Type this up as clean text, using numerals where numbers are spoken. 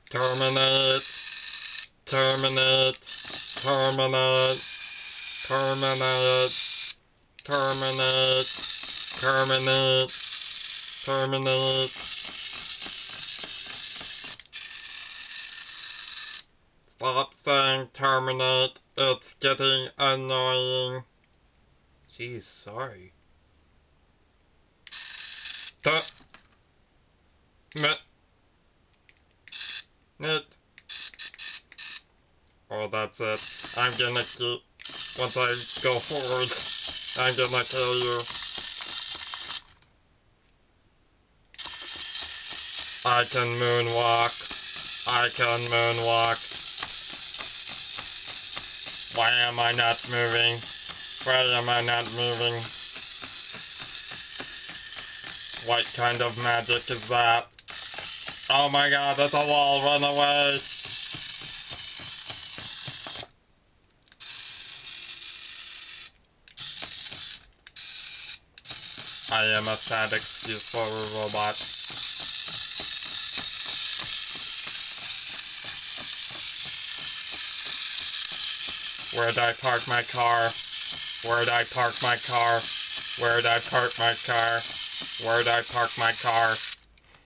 Terminate. Terminate. Terminate. Terminate. Terminate. Terminate. Terminate. Stop saying terminate. It's getting annoying. Jeez, sorry. Terminate. Oh, that's it. I'm gonna keep. Once I go forward, I'm gonna kill you. I can moonwalk. I can moonwalk. Why am I not moving? Why am I not moving? What kind of magic is that? Oh my god, that's a wall, run away! I am a sad excuse for a robot. Where'd I park my car? Where'd I park my car? Where'd I park my car? Where'd I park my car?